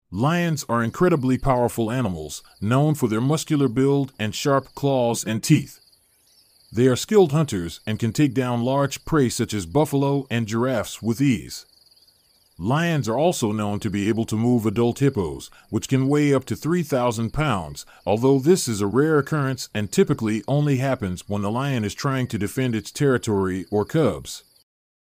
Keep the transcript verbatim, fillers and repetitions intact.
Lions are incredibly powerful animals, known for their muscular build and sharp claws and teeth. They are skilled hunters and can take down large prey such as buffalo and giraffes with ease. Lions are also known to be able to move adult hippos, which can weigh up to three thousand pounds, although this is a rare occurrence and typically only happens when the lion is trying to defend its territory or cubs.